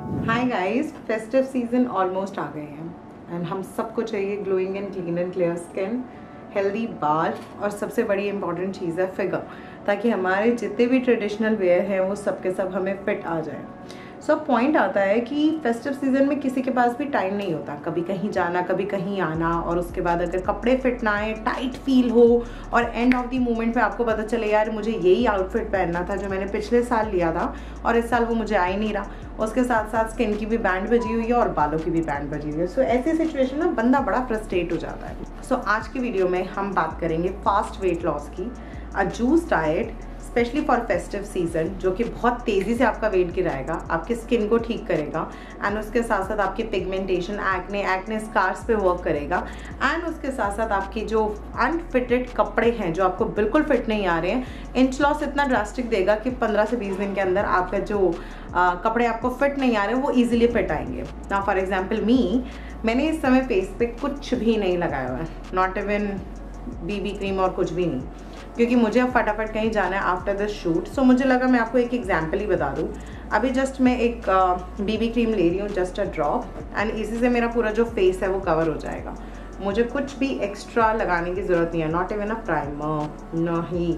हाय guys, festive season almost आ गए हैं एंड हम सबको चाहिए glowing and clean and clear skin, healthy बाल और सबसे बड़ी इंपॉर्टेंट चीज़ है फिगर, ताकि हमारे जितने भी ट्रेडिशनल वेयर हैं वो सब के सब हमें फिट आ जाए। सो पॉइंट आता है कि फेस्टिव सीजन में किसी के पास भी टाइम नहीं होता, कभी कहीं जाना कभी कहीं आना, और उसके बाद अगर कपड़े फिट ना आए, टाइट फील हो और एंड ऑफ द मोमेंट पे आपको पता चले यार मुझे यही आउटफिट पहनना था जो मैंने पिछले साल लिया था और इस साल वो मुझे आ ही नहीं रहा। उसके साथ साथ स्किन की भी बैंड बजी हुई है और बालों की भी बैंड बजी हुई है। सो ऐसी सिचुएशन में बंदा बड़ा फ्रस्ट्रेट हो जाता है। सो आज की वीडियो में हम बात करेंगे फास्ट वेट लॉस की, a juice diet specially for festive season, जो कि बहुत तेज़ी से आपका वेट गिराएगा, आपके स्किन को ठीक करेगा एंड उसके साथ साथ आपकी पिगमेंटेशन, एक्ने स्कार्स पे वर्क करेगा एंड उसके साथ साथ आपकी जो अनफिटेड कपड़े हैं जो आपको बिल्कुल फिट नहीं आ रहे हैं, इंच लॉस इतना ड्रास्टिक देगा कि 15 से 20 दिन के अंदर आपका जो कपड़े आपको फिट नहीं आ रहे हैं वो ईजिली फिट आएंगे। ना फॉर एग्जाम्पल मैंने इस समय फेस पे कुछ भी नहीं लगाया हुआ है, नॉट इवन बीबी क्रीम और कुछ भी नहीं, क्योंकि मुझे अब फटाफट कहीं जाना है आफ्टर दिस शूट। सो मुझे लगा मैं आपको एक एग्जाम्पल ही बता दूँ। अभी जस्ट मैं एक बीबी क्रीम ले रही हूँ, जस्ट अ ड्रॉप, एंड इसी से मेरा पूरा जो फेस है वो कवर हो जाएगा। मुझे कुछ भी एक्स्ट्रा लगाने की ज़रूरत नहीं है, नॉट इवन अ प्राइमर, न ही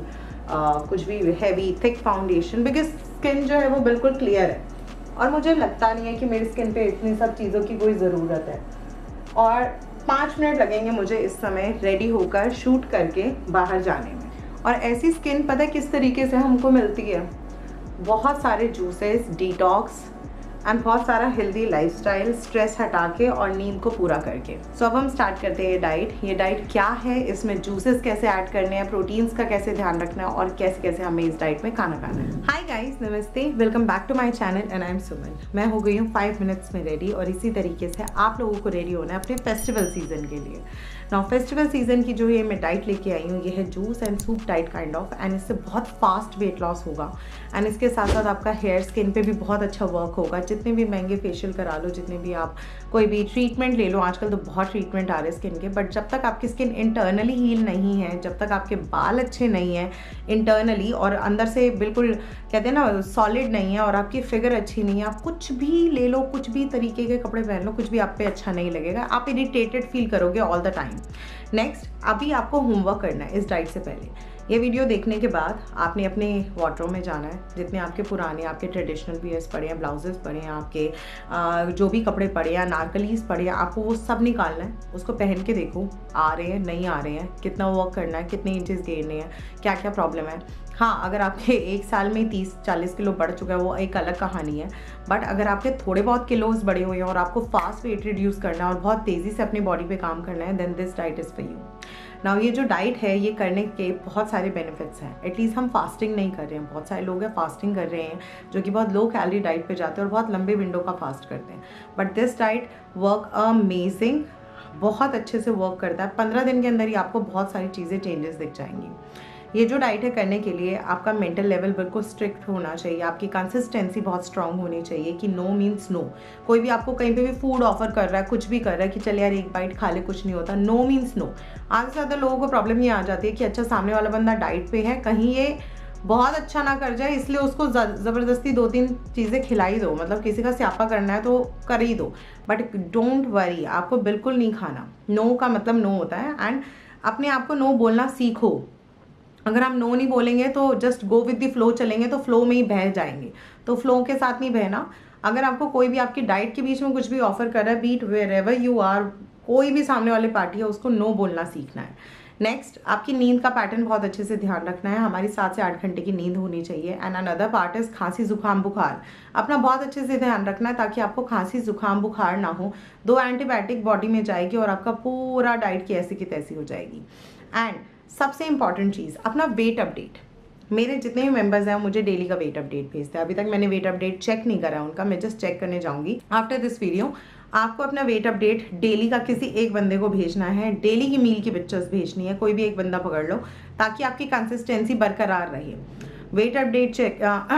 कुछ भी heavy thick foundation, because skin जो है वो बिल्कुल क्लियर है और मुझे लगता नहीं है कि मेरी स्किन पे इतनी सब चीज़ों की कोई ज़रूरत है। और 5 मिनट लगेंगे मुझे इस समय रेडी होकर शूट करके बाहर जाने में। और ऐसी स्किन पता है किस तरीके से हमको मिलती है? बहुत सारे जूसेस, डिटॉक्स एंड बहुत सारा हेल्दी लाइफस्टाइल, स्ट्रेस हटा के और नींद को पूरा करके। सो अब हम स्टार्ट करते हैं डाइट। ये डाइट क्या है, इसमें जूसेस कैसे ऐड करने हैं, प्रोटीन्स का कैसे ध्यान रखना है और कैसे कैसे हमें इस डाइट में खाना खाना है। हाय गाइस, नमस्ते, welcome back to my channel and I am Suman. मैं हो गई हूँ 5 मिनट्स में रेडी और इसी तरीके से आप लोगों को रेडी होना है अपने फेस्टिवल सीजन के लिए। नाउ फेस्टिवल सीजन की जो ये मैं डाइट लेके आई हूँ, ये है juice and soup diet kind of, and इससे बहुत फास्ट वेट लॉस होगा एंड इसके साथ साथ आपका हेयर स्किन पे भी बहुत अच्छा वर्क होगा। जितने भी महंगे फेशियल करा लो, जितने भी आप कोई भी ट्रीटमेंट ले लो, आजकल तो बहुत ट्रीटमेंट आ रहे हैं स्किन के, बट जब तक आपकी स्किन इंटरनली हील नहीं है, जब तक आपके बाल अच्छे नहीं हैं इंटरनली और अंदर से बिल्कुल कहते हैं ना सॉलिड नहीं है और आपकी फिगर अच्छी नहीं है, आप कुछ भी ले लो, कुछ भी तरीके के कपड़े पहन लो, कुछ भी आप पे अच्छा नहीं लगेगा, आप इरिटेटेड फील करोगे ऑल द टाइम। नेक्स्ट, अभी आपको होमवर्क करना है इस डाइट से पहले। ये वीडियो देखने के बाद आपने अपने वार्डरोब में जाना है, जितने आपके पुराने आपके ट्रेडिशनल वियर्स पड़े हैं, ब्लाउजेस पड़े हैं, आपके जो भी कपड़े पड़े हैं, नारकलीज पड़े हैं, आपको वो सब निकालना है। उसको पहन के देखो आ रहे हैं नहीं आ रहे हैं, कितना वर्क करना है, कितने इंचेस गिरने हैं, क्या क्या प्रॉब्लम है। हाँ, अगर आपके एक साल में 30-40 किलो बढ़ चुका है वो एक अलग कहानी है, बट अगर आपके थोड़े बहुत किलोज बढ़े हुए हैं और आपको फास्ट वेट रिड्यूस करना है और बहुत तेज़ी से अपनी बॉडी पे काम करना है, then this diet is for you. Now ये जो डाइट है ये करने के बहुत सारे बेनिफिट्स हैं। एटलीस्ट हम फास्टिंग नहीं कर रहे हैं, बहुत सारे लोग हैं फास्टिंग कर रहे हैं जो कि बहुत लो कैलोरी डाइट पे जाते हैं और बहुत लंबे विंडो का फास्ट करते हैं, but this diet work amazing, बहुत अच्छे से वर्क करता है। 15 दिन के अंदर ही आपको बहुत सारी चीज़ें चेंजेस दिख जाएंगी। ये जो डाइट है करने के लिए आपका मेंटल लेवल बिल्कुल स्ट्रिक्ट होना चाहिए, आपकी कंसिस्टेंसी बहुत स्ट्रांग होनी चाहिए कि नो मीन्स नो। कोई भी आपको कहीं पे भी फूड ऑफर कर रहा है, कुछ भी कर रहा है कि चल यार एक बाइट खा ले, कुछ नहीं होता, नो मीन्स नो। आगे से ज़्यादा लोगों को प्रॉब्लम ये आ जाती है कि अच्छा सामने वाला बंदा डाइट पे है, कहीं ये बहुत अच्छा ना कर जाए, इसलिए उसको ज़बरदस्ती 2-3 चीज़ें खिलाई दो, मतलब किसी का स्यापा करना है तो कर ही दो, बट डोंट वरी, आपको बिल्कुल नहीं खाना। नो का मतलब नो होता है एंड अपने आप को नो बोलना सीखो। अगर आप नो नहीं बोलेंगे तो just go with the flow चलेंगे तो फ्लो में ही बह जाएंगे, तो फ्लो के साथ नहीं बहना। अगर आपको कोई भी आपकी डाइट के बीच में कुछ भी ऑफर कर रहा है, be it wherever you are, कोई भी सामने वाले पार्टी है, उसको नो बोलना सीखना है। नेक्स्ट, आपकी नींद का पैटर्न बहुत अच्छे से ध्यान रखना है। हमारी 7 से 8 घंटे की नींद होनी चाहिए। एंड अनदर पार्ट इज खांसी जुकाम बुखार, अपना बहुत अच्छे से ध्यान रखना है ताकि आपको खांसी जुकाम बुखार ना हो। 2 एंटीबायोटिक बॉडी में जाएगी और आपका पूरा डाइट की ऐसी की तैसी हो जाएगी। एंड सबसे इंपॉर्टेंट चीज़, अपना वेट अपडेट। मेरे जितने भी मेंबर्स हैं मुझे डेली का वेट अपडेट भेजते हैं। अभी तक मैंने वेट अपडेट चेक नहीं करा है उनका, मैं जस्ट चेक करने जाऊंगी आफ्टर दिस वीडियो। आपको अपना वेट अपडेट डेली का किसी एक बंदे को भेजना है, डेली की मील की पिक्चर्स भेजनी है, कोई भी एक बंदा पकड़ लो ताकि आपकी कंसिस्टेंसी बरकरार रहे। वेट अपडेट चेक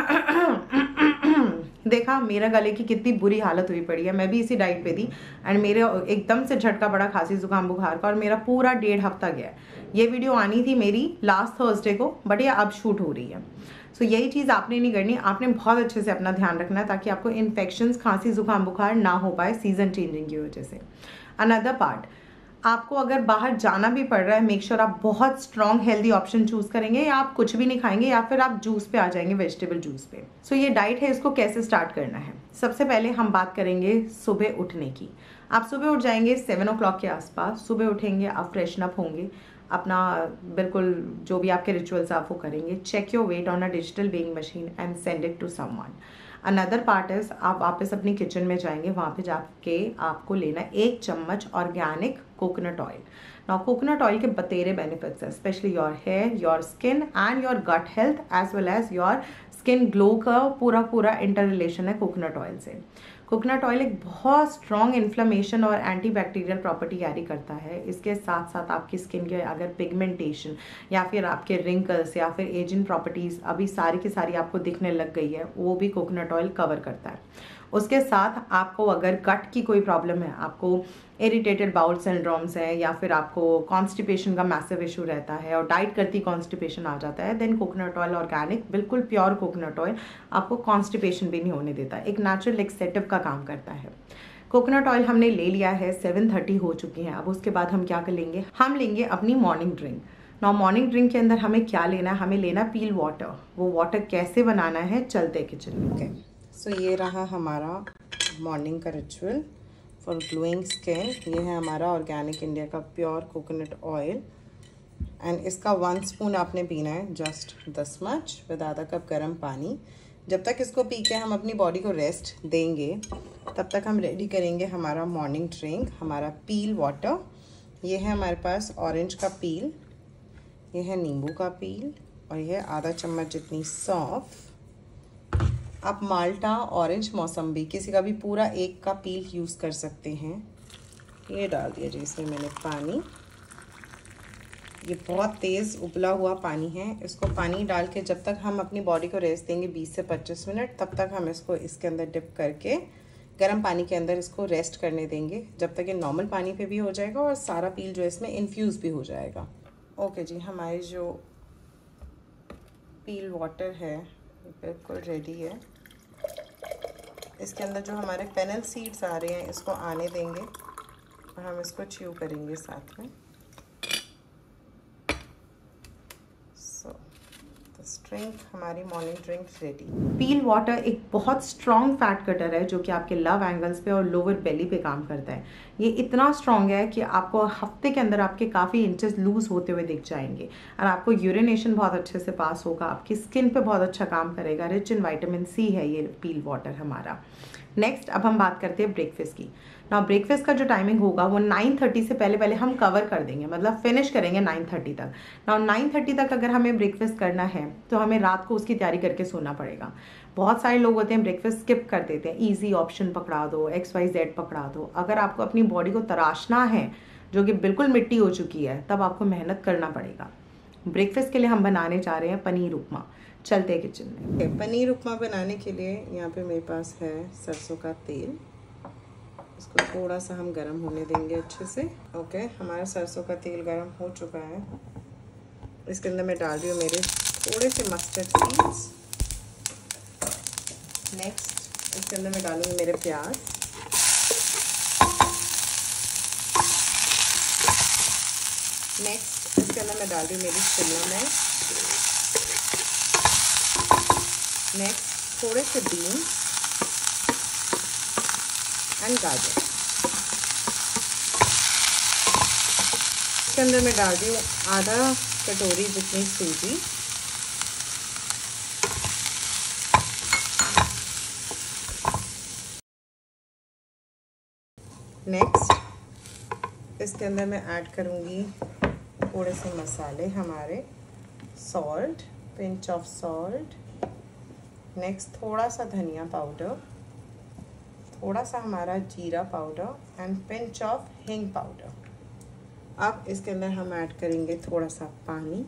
देखा मेरा गले की कितनी बुरी हालत हुई पड़ी है, मैं भी इसी डाइट पे थी एंड मेरे एकदम से झटका पड़ा खांसी जुकाम बुखार का और मेरा पूरा 1.5 हफ्ता गया। ये वीडियो आनी थी मेरी लास्ट थर्सडे को, बट ये अब शूट हो रही है। सो यही चीज़ आपने नहीं करनी, आपने बहुत अच्छे से अपना ध्यान रखना है ताकि आपको इन्फेक्शंस, खांसी, जुकाम, बुखार ना हो पाए सीजन चेंजिंग की वजह से। अनदर पार्ट, आपको अगर बाहर जाना भी पड़ रहा है, मेक श्योर आप बहुत स्ट्रॉन्ग हेल्दी ऑप्शन चूज करेंगे, या आप कुछ भी नहीं खाएंगे, या फिर आप जूस पे आ जाएंगे, वेजिटेबल जूस पे। सो ये डाइट है, इसको कैसे स्टार्ट करना है। सबसे पहले हम बात करेंगे सुबह उठने की। आप सुबह उठ जाएंगे 7 o'clock के आसपास। सुबह उठेंगे, आप फ्रेशन अप होंगे, अपना बिल्कुल जो भी आपके रिचुअल्स आप वो करेंगे। Check your weight on a digital weighing machine and send it to someone. Another part is, आप वापस अपनी किचन में जाएंगे, वहाँ पे जाके आपको लेना 1 चम्मच organic coconut oil. Now coconut oil के बतेरे बेनिफिट्स है, specially your hair, your skin and your gut health as well as your skin glow का पूरा इंटर रिलेशन है कोकोनट ऑयल से। कोकोनट ऑयल एक बहुत स्ट्रॉन्ग इन्फ्लेमेशन और एंटीबैक्टीरियल प्रॉपर्टी कैरी करता है। इसके साथ साथ आपकी स्किन के अगर पिगमेंटेशन या फिर आपके रिंकल्स या फिर एजिंग प्रॉपर्टीज़ अभी सारी की सारी आपको दिखने लग गई है, वो भी कोकोनट ऑयल कवर करता है। उसके साथ आपको अगर गट की कोई प्रॉब्लम है, आपको इरिटेटेड बाउल सिंड्रोम्स है, या फिर आपको कॉन्स्टिपेशन का मैसिव इशू रहता है और डाइट करती कॉन्स्टिपेशन आ जाता है, देन कोकोनट ऑयल ऑर्गेनिक, बिल्कुल प्योर कोकोनट ऑयल आपको कॉन्स्टिपेशन भी नहीं होने देता, एक नेचुरल एक्सेटिव का काम करता है। कोकोनट ऑयल हमने ले लिया है, 7:30 हो चुकी हैं। अब उसके बाद हम क्या कर लेंगे, हम लेंगे अपनी morning drink. Now morning drink के अंदर हमें क्या लेना है, हमें लेना पील वाटर। वो वाटर कैसे बनाना है, चलते किचन में। ओके, सो ये रहा हमारा मॉर्निंग का रिचुअल फॉर ग्लोइंग स्किन। ये है हमारा ऑर्गेनिक इंडिया का प्योर कोकोनट ऑयल एंड इसका 1 स्पून आपने पीना है, जस्ट दिस मच, विद आधा कप गर्म पानी। जब तक इसको पी के हम अपनी बॉडी को रेस्ट देंगे, तब तक हम रेडी करेंगे हमारा मॉर्निंग ड्रिंक, हमारा पील वाटर। ये है हमारे पास ऑरेंज का पील, ये है नींबू का पील, और ये है आधा चम्मच जितनी सौंफ। आप माल्टा, ऑरेंज, मौसम्बी किसी का भी पूरा 1 का पील यूज़ कर सकते हैं। ये डाल दिया जी इसमें मैंने पानी। ये बहुत तेज़ उबला हुआ पानी है। इसको पानी डाल के जब तक हम अपनी बॉडी को रेस्ट देंगे 20 से 25 मिनट, तब तक हम इसको इसके अंदर डिप करके गर्म पानी के अंदर इसको रेस्ट करने देंगे, जब तक ये नॉर्मल पानी पे भी हो जाएगा और सारा पील जो है इसमें इन्फ्यूज़ भी हो जाएगा। ओके जी, हमारी जो पील वाटर है बिल्कुल रेडी है। इसके अंदर जो हमारे फेनल सीड्स आ रहे हैं इसको आने देंगे और हम इसको च्यू करेंगे साथ में। सो ड्रिंक, हमारी morning drink ready. Peel water एक बहुत स्ट्रॉन्ग फैट कटर है जो कि आपके लव एंगल्स पे और लोअर बेली पे काम करता है। ये इतना स्ट्रॉन्ग है कि आपको हफ्ते के अंदर आपके काफ़ी इंचेस लूज होते हुए दिख जाएंगे और आपको यूरिनेशन बहुत अच्छे से पास होगा, आपकी स्किन पे बहुत अच्छा काम करेगा। रिच इन विटामिन सी है ये पील वाटर हमारा। नेक्स्ट, अब हम बात करते हैं ब्रेकफास्ट की। ना ब्रेकफास्ट का जो टाइमिंग होगा वो 9:30 से पहले हम कवर कर देंगे, मतलब फिनिश करेंगे 9:30 तक। ना 9:30 तक अगर हमें ब्रेकफास्ट करना है तो हमें रात को उसकी तैयारी करके सोना पड़ेगा। बहुत सारे लोग होते हैं ब्रेकफास्ट स्किप कर देते हैं, ईजी ऑप्शन पकड़ा दो, XYZ पकड़ा दो। अगर आपको अपनी बॉडी को तराशना है जो कि बिल्कुल मिट्टी हो चुकी है, तब आपको मेहनत करना पड़ेगा। ब्रेकफास्ट के लिए हम बनाने जा रहे हैं पनीर उपमा। चलते हैं किचन में। पनीर उपमा बनाने के लिए यहाँ पे मेरे पास है सरसों का तेल। इसको थोड़ा सा हम गरम होने देंगे अच्छे से। ओके, हमारा सरसों का तेल गरम हो चुका है। इसके अंदर मैं डाल रही हूँ मेरे थोड़े से मस्टर्ड सीड्स। नेक्स्ट, इसके अंदर मैं डालूंगी मेरे प्याज। नेक्स्ट, इसके अंदर मैं डाल रही हूँ मेरी शिमला मिर्च। नेक्स्ट, थोड़े से बीन्स एंड गाजर। इसके अंदर मैं डाल रही हूँ आधा कटोरी जितनी सूजी। नेक्स्ट, इसके अंदर मैं ऐड करूँगी थोड़े से मसाले हमारे, salt, pinch of salt. Next, थोड़ा सा धनिया पाउडर, थोड़ा सा हमारा जीरा पाउडर एंड पिंच ऑफ हिंग पाउडर। अब इसके अंदर हम ऐड करेंगे थोड़ा सा पानी।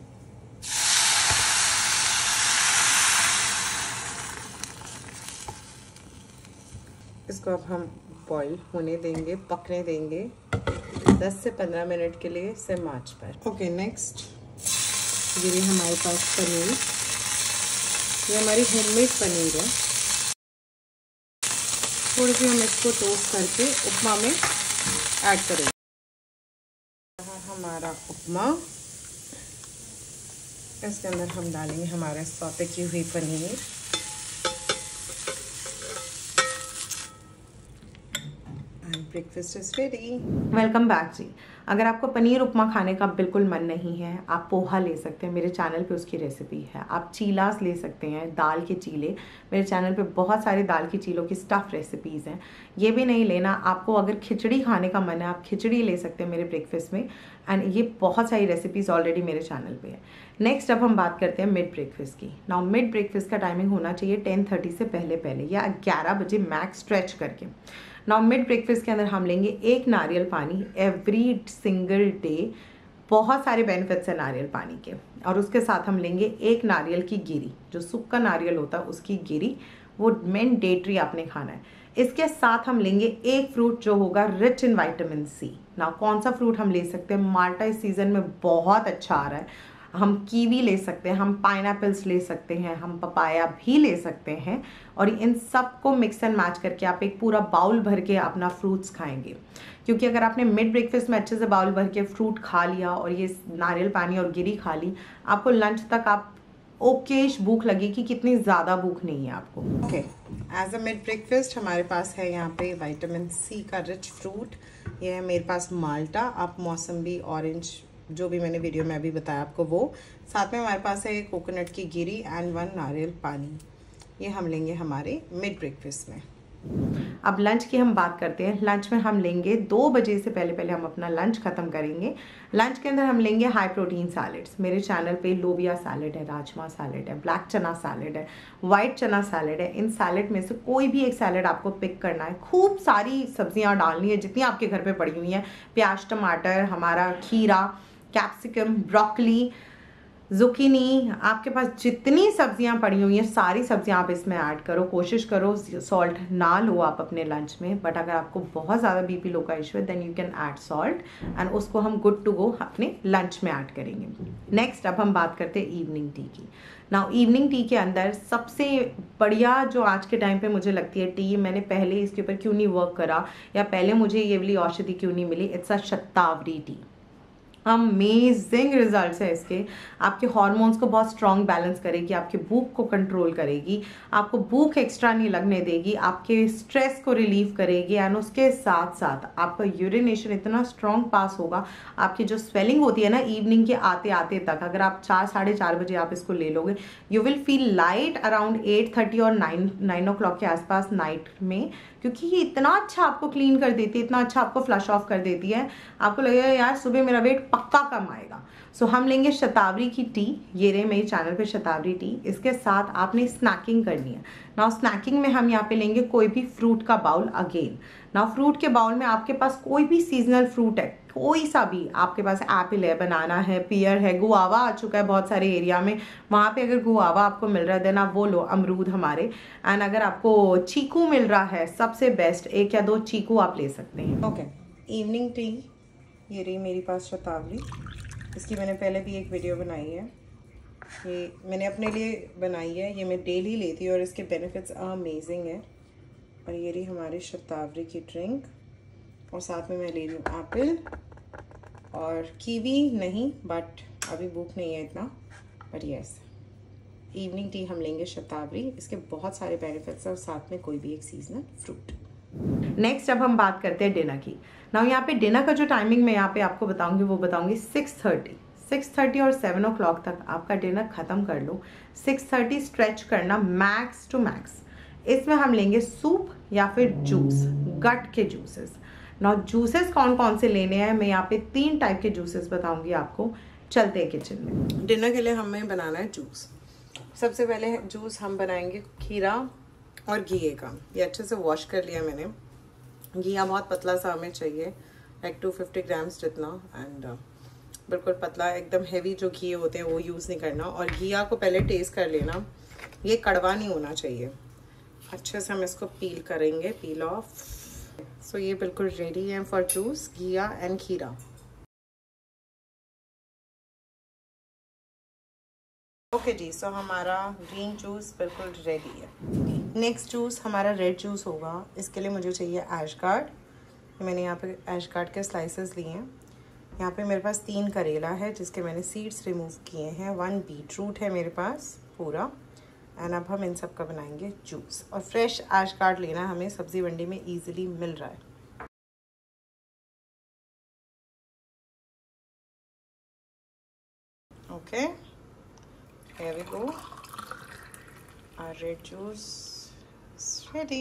इसको अब हम बॉईल होने देंगे, पकने देंगे 10 से 15 मिनट के लिए सिम आंच पर। ओके, नेक्स्ट, ये हमारे पास पनीर। ये हमारी होममेड पनीर है। थोड़ी सी हम इसको टोस्ट करके उपमा में ऐड करेंगे। हमारा उपमा, इसके अंदर हम डालेंगे हमारे सौते की हुई paneer. Breakfast is ready. Welcome back जी। अगर आपको पनीर उपमा खाने का बिल्कुल मन नहीं है, आप पोहा ले सकते हैं, मेरे चैनल पे उसकी रेसिपी है। आप चीलास ले सकते हैं, दाल के चीले, मेरे चैनल पे बहुत सारे दाल की चीलों की स्टफ़ रेसिपीज़ हैं। ये भी नहीं लेना, आपको अगर खिचड़ी खाने का मन है, आप खिचड़ी ले सकते हैं मेरे ब्रेकफास्ट में। एंड ये बहुत सारी रेसिपीज़ ऑलरेडी मेरे चैनल पे है। नेक्स्ट अब हम बात करते हैं मिड ब्रेकफास्ट की। नाउ मिड ब्रेकफास्ट का टाइमिंग होना चाहिए 10:30 से पहले या 11 बजे मैक्स स्ट्रेच करके। नाउ मिड ब्रेकफास्ट के अंदर हम लेंगे 1 नारियल पानी एवरी सिंगल डे। बहुत सारे बेनिफिट्स हैं नारियल पानी के। और उसके साथ हम लेंगे 1 नारियल की गिरी, जो सूखा नारियल होता है उसकी गिरी, वो मैंडेटरी आपने खाना है। इसके साथ हम लेंगे 1 फ्रूट जो होगा रिच इन विटामिन सी। ना कौन सा फ्रूट हम ले सकते हैं? माल्टा इस सीज़न में बहुत अच्छा आ रहा है। हम कीवी ले सकते हैं, हम पाइनएप्पल्स ले सकते हैं, हम पपाया भी ले सकते हैं। और इन सब को मिक्स एंड मैच करके आप एक पूरा बाउल भर के अपना फ्रूट्स खाएंगे। क्योंकि अगर आपने मिड ब्रेकफास्ट में अच्छे से बाउल भर के फ्रूट खा लिया और ये नारियल पानी और गिरी खा ली, आपको लंच तक आप ओकेश भूख लगेगी, कितनी ज़्यादा भूख नहीं है आपको। Okay, as a mid breakfast हमारे पास है यहाँ पे विटामिन सी का रिच फ्रूट। ये है मेरे पास माल्टा, आप मौसम्बी, ऑरेंज, जो भी मैंने वीडियो में अभी बताया आपको वो। साथ में हमारे पास है कोकोनट की गिरी एंड 1 नारियल पानी। ये हम लेंगे हमारे मिड ब्रेकफास्ट में। अब लंच की हम बात करते हैं। लंच में हम लेंगे 2 बजे से पहले हम अपना लंच ख़त्म करेंगे। लंच के अंदर हम लेंगे हाई प्रोटीन सैलड्स। मेरे चैनल पे लोबिया सैलड है, राजमा सैलड है, ब्लैक चना सैलड है, वाइट चना सैलड है। इन सैलड में से कोई भी एक सैलड आपको पिक करना है। खूब सारी सब्जियां डालनी है जितनी आपके घर पे पड़ी हुई हैं। प्याज, टमाटर, हमारा खीरा, कैप्सिकम, ब्रोकली, जुकीनी, आपके पास जितनी सब्जियां पड़ी हुई हैं सारी सब्जियां आप इसमें ऐड करो। कोशिश करो सॉल्ट ना लो आप अपने लंच में, बट अगर आपको बहुत ज़्यादा बीपी लो का इशू है then you can add salt and उसको हम गुड टू गो अपने लंच में ऐड करेंगे। नेक्स्ट अब हम बात करते हैं इवनिंग टी की। नाउ इवनिंग टी के अंदर सबसे बढ़िया जो आज के टाइम पे मुझे लगती है टी, मैंने पहले इसके ऊपर क्यों नहीं वर्क करा या पहले मुझे ये वाली औषधि क्यों नहीं मिली, it's a shatavari tea. Amazing results है इसके। आपके हार्मोन्स को बहुत स्ट्रॉन्ग बैलेंस करेगी, आपकी भूख को कंट्रोल करेगी, आपको भूख एक्स्ट्रा नहीं लगने देगी, आपके स्ट्रेस को रिलीव करेगी एंड उसके साथ साथ आपका यूरिनेशन इतना स्ट्रॉन्ग पास होगा। आपकी जो स्वेलिंग होती है ना इवनिंग के आते आते तक, अगर आप 4 साढ़े 4 बजे आप इसको ले लोगे, you will feel light around 8:30 और 9 o'clock के आसपास नाइट में। क्योंकि ये इतना अच्छा आपको क्लीन कर देती है, इतना अच्छा आपको फ्लश ऑफ कर देती है, आपको लगेगा यार सुबह मेरा वेट पक्का कम आएगा। सो हम लेंगे शतावरी की टी। ये रहे मेरे चैनल पे शतावरी टी। इसके साथ आपने स्नैकिंग करनी है। नाउ स्नैकिंग में हम यहाँ पे लेंगे कोई भी फ्रूट का बाउल अगेन। नाउ फ्रूट के बाउल में आपके पास कोई भी सीजनल फ्रूट है, कोई सा भी, आपके पास एप्पल है, बनाना है, पियर है, गुआवा आ चुका है बहुत सारे एरिया में, वहाँ पे अगर गुआवा आपको मिल रहा है देन आप वो लो, अमरूद हमारे। एंड अगर आपको चीकू मिल रहा है सबसे बेस्ट 1 या 2 चीकू आप ले सकते हैं। ओके, इवनिंग टी ये रही मेरे पास शतावरी। इसकी मैंने पहले भी एक वीडियो बनाई है, ये मैंने अपने लिए बनाई है, ये मैं डेली लेती हूँ और इसके बेनिफिट्स अमेजिंग है। और ये रही हमारी शतावरी की ड्रिंक। और साथ में मैं ले रही हूँ एप्पल और कीवी नहीं, बट अभी भूख नहीं है इतना, बट यस इवनिंग टी हम लेंगे शतावरी। इसके बहुत सारे बेनिफिट्स हैं और साथ में कोई भी एक सीजनल फ्रूट। नेक्स्ट अब हम बात करते हैं डिनर की। नाउ यहाँ पे डिनर का जो टाइमिंग मैं यहाँ पे आपको बताऊंगी वो बताऊंगी 6:30 और 7 o'clock तक आपका डिनर खत्म कर लो। 6:30 स्ट्रेच करना मैक्स टू मैक्स। इसमें हम लेंगे सूप या फिर जूस, गट के जूसेस। नाउ जूसेस कौन कौन से लेने हैं, मैं यहाँ पे 3 टाइप के जूसेस बताऊंगी आपको। चलते हैं किचन में। डिनर के लिए हमें बनाना है जूस। सबसे पहले जूस हम बनाएंगे खीरा और घिए का। ये अच्छे से वॉश कर लिया मैंने। घिया बहुत पतला सा हमें चाहिए, लाइक 250 ग्राम्स जितना, एंड बिल्कुल पतला, एकदम हेवी जो घी होते हैं वो यूज़ नहीं करना। और घिया को पहले टेस्ट कर लेना, ये कड़वा नहीं होना चाहिए। अच्छे से हम इसको पील करेंगे, पील ऑफ। सो ये बिल्कुल रेडी है फॉर जूस, घिया एंड खीरा। ओके जी, सो हमारा ग्रीन जूस बिल्कुल रेडी है। नेक्स्ट जूस हमारा रेड जूस होगा। इसके लिए मुझे चाहिए ऐश गार्ड। मैंने यहाँ पे ऐश गार्ड के स्लाइसेस लिए हैं। यहाँ पे मेरे पास 3 करेला है जिसके मैंने सीड्स रिमूव किए हैं। 1 बीटरूट है मेरे पास पूरा। एंड अब हम इन सब का बनाएंगे जूस। और फ्रेश ऐश गार्ड लेना, हमें सब्जी मंडी में ईजिली मिल रहा है। Okay, here we go. Our red juice is ready.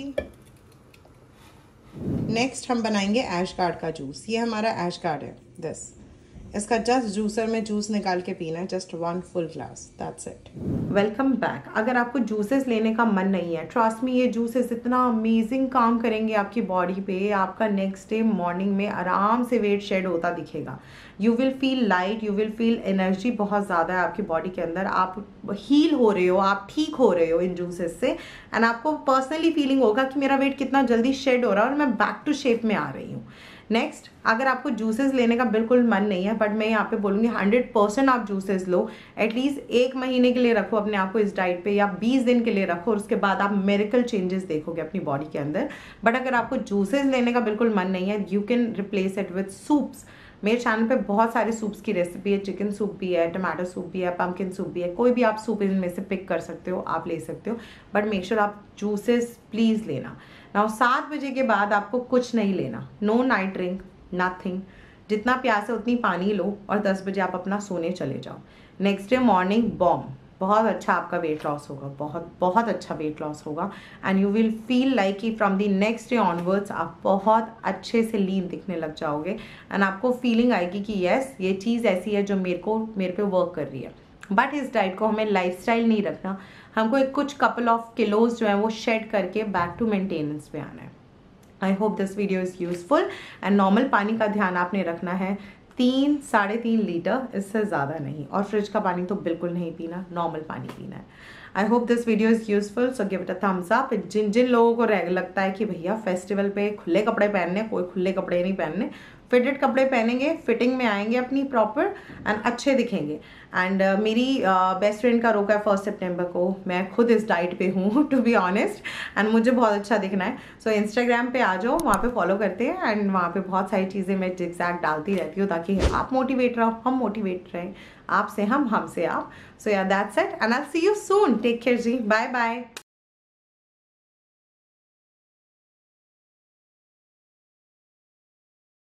Next हम बनाएंगे ऐश गार्ड का जूस। ये हमारा ऐश गार्ड है दिस। इसका जस्ट जूसर में जूस निकाल के पीना है, just 1 full glass, that's it. Welcome back. अगर आपको जूसेस लेने का मन नहीं है, ट्रस्ट मी, ये जूसेस इतना अमेजिंग काम करेंगे आपकी बॉडी पे। आपका नेक्स्ट डे मॉर्निंग में आराम से वेट शेड होता दिखेगा। You will feel light, you will feel energy बहुत ज़्यादा है आपकी बॉडी के अंदर। आप हील हो रहे हो, आप ठीक हो रहे हो इन जूसेस से। एंड आपको पर्सनली फीलिंग होगा कि मेरा वेट कितना जल्दी शेड हो रहा है और मैं बैक टू शेप में आ रही हूँ। नेक्स्ट, अगर आपको जूसेस लेने का बिल्कुल मन नहीं है, बट मैं यहाँ पे बोलूँगी 100% आप जूसेस लो। एटलीस्ट 1 महीने के लिए रखो अपने आप को इस डाइट पे, या 20 दिन के लिए रखो, और उसके बाद आप मिरेकल चेंजेस देखोगे अपनी बॉडी के अंदर। बट अगर आपको जूसेस लेने का बिल्कुल मन नहीं है, you can replace it with soups. मेरे चैनल पे बहुत सारे सूप्स की रेसिपी है। चिकन सूप भी है, टमाटो सूप भी है, पम्पकिन सूप भी है। कोई भी आप सूप इनमें से पिक कर सकते हो, आप ले सकते हो। बट मेक श्योर आप जूसेस प्लीज़ लेना। नाउ 7 बजे के बाद आपको कुछ नहीं लेना। No night drink, nothing. जितना प्यास है उतनी पानी लो और 10 बजे आप अपना सोने चले जाओ। नेक्स्ट डे मॉर्निंग बॉम्ब, बहुत अच्छा आपका वेट लॉस होगा, बहुत बहुत अच्छा वेट लॉस होगा। And you will feel like कि from the next day onwards आप बहुत अच्छे से लीन दिखने लग जाओगे। एंड आपको फीलिंग आएगी कि यस, ये चीज़ ऐसी है जो मेरे पे वर्क कर रही है। बट इस डाइट को हमें लाइफस्टाइल नहीं रखना, हमको एक कुछ कपल ऑफ किलोज जो है वो शेड करके बैक टू मेंटेनेंस पे आना है। I hope this video is useful. And normal पानी का ध्यान आपने रखना है, 3-3.5 लीटर, इससे ज़्यादा नहीं। और फ्रिज का पानी तो बिल्कुल नहीं पीना, नॉर्मल पानी पीना है। I hope this video is useful, so give it a thumbs up. जिन लोगों को लगता है कि भैया फेस्टिवल पे खुले कपड़े पहनने, कोई खुले कपड़े नहीं पहनने, फिटेड कपड़े पहनेंगे, फिटिंग में आएंगे अपनी प्रॉपर, एंड अच्छे दिखेंगे। एंड मेरी बेस्ट फ्रेंड का रोका है 1 सितंबर को। मैं खुद इस डाइट पे हूँ टू बी ऑनेस्ट, एंड मुझे बहुत अच्छा दिखना है। सो इंस्टाग्राम पे आ जाओ, वहाँ पे फॉलो करते हैं। एंड वहाँ पे बहुत सारी चीज़ें मैं जिग्जैग डालती रहती हूँ ताकि आप मोटिवेट रहो, हम मोटिवेट रहें, आपसे हम, हमसे आप। सो या that's it, and I see you soon. Take care जी, बाय बाय।